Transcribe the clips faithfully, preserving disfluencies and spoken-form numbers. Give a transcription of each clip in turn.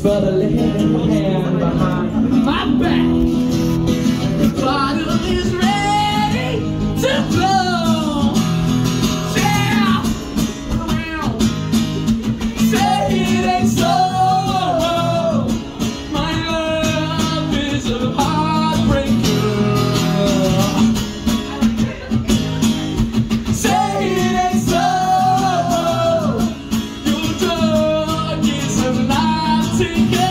for the left hand behind my back. The bottle is ready to blow. Yeah, say it ain't so. My love is a heartbreaker. Say it ain't so. Your drug is a life taker.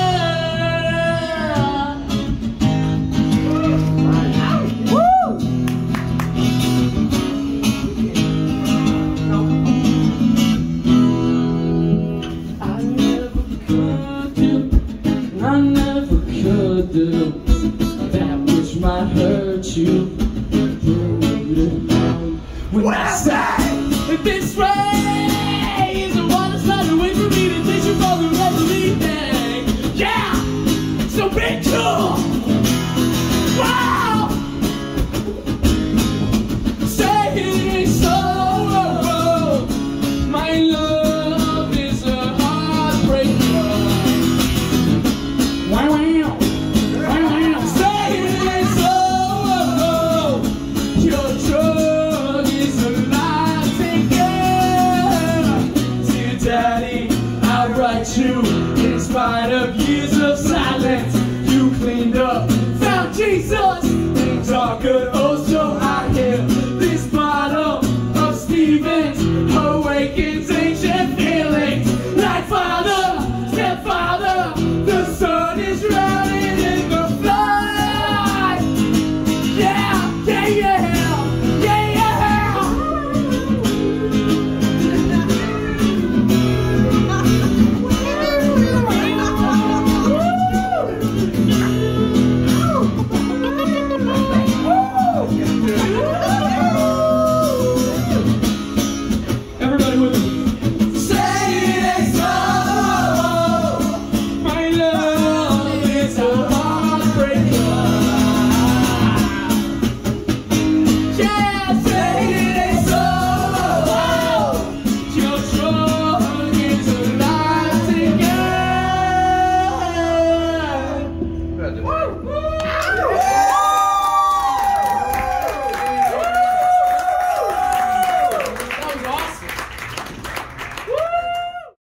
I never could do that which might hurt you. When I say this way is the one that's not away from me to teach you for the rest of the day. Yeah, so be cool. Wow, say it ain't so. My love is a heartbreaker. Wow, wow, wow, wow. Say it ain't so. Your drug is a life taker. Dear Daddy, I write you in spite of years of silence.